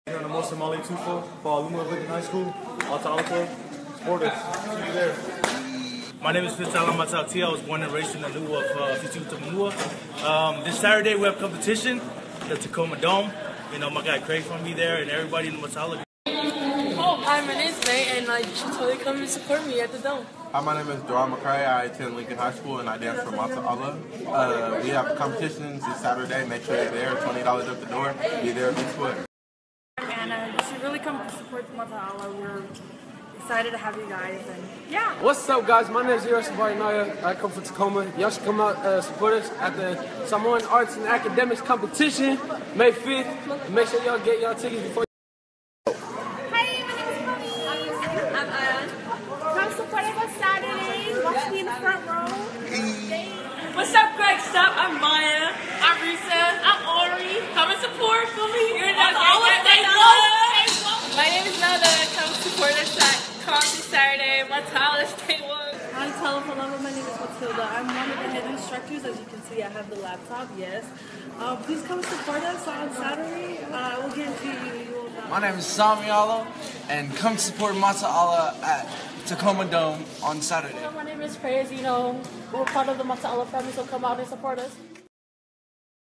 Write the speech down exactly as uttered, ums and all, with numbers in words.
Here on the Most Somali Tufo for Alumni Lincoln High School, Altalco, supporters. See you there. My name is Fitzalam Matalti. I was born and raised in the New of uh, Fitutamua. Um This Saturday we have competition, the Tacoma Dome. You know, my guy Craig from me there and everybody in the Matala. Oh, hi, my name's May, and uh, you should totally come and support me at the Dome. Hi, my name is Duran McCray. I attend Lincoln High School and I dance for Mata Allah. Uh, we have competitions this Saturday. Make sure you're there. twenty dollars at the door. Be there if you support. And uh, you should really come support Mata Allah. We're excited to have you guys. And yeah. What's up, guys? My name is Eros Barinaya. I come from Tacoma. Y'all should come out uh, support us at the Samoan Arts and Academics competition May fifth. And make sure y'all get y'all tickets before. What's up, Greg? Stop. I'm Maya. I'm Risa. I'm Ori. Come and support for me. You're not all of stay woke. My name is Nada. Come support us at Coffee Saturday. Matala, stay woke. Hi, telephone number. My name is Matilda. I'm one of the head instructors. As you can see, I have the laptop. Yes. Um, please come support us on Saturday. Uh, we'll guarantee you. You will not. My name is Sami Allah, and come support Mata Allah at Tacoma Dome on Saturday. My name is Praise. You know, we're part of the Mata Allah family, so come out and support us.